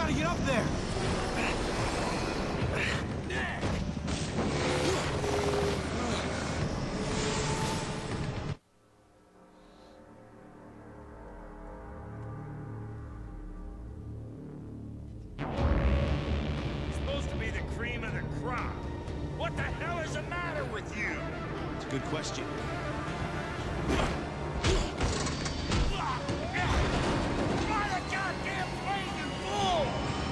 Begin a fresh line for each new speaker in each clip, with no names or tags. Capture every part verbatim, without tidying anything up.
gotta get up there!
Supposed to be the cream of the crop. What the hell is the matter with you?
It's a good question.
Why the goddamn plane, you fool!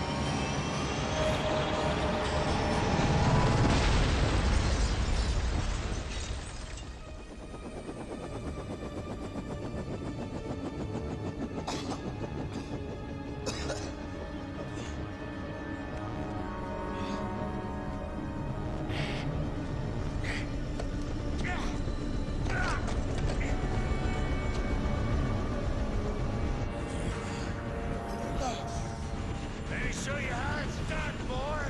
Let me show you how it's done, boy!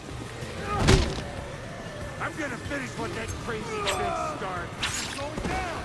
I'm gonna finish what that crazy bitch started. It's going down!